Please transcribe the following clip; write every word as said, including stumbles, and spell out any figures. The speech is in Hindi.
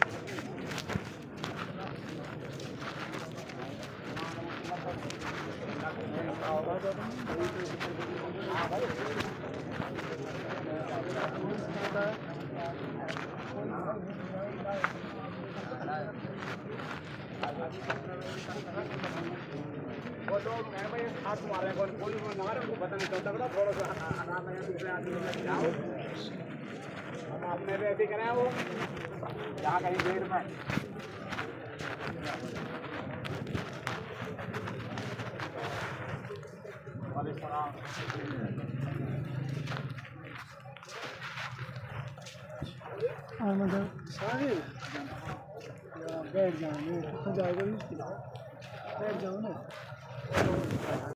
वो लोग मैं भाई हाथ मार रहे हैं कोई कोई ना रहे को पता नहीं चलता बड़ा थोड़ा सा आराम है दूसरे आदमी को जाओ अब आपने भी ऐसे करा वो जा कहीं देर में मतलब सारे बैठ जाओ बैठ जाओ ना।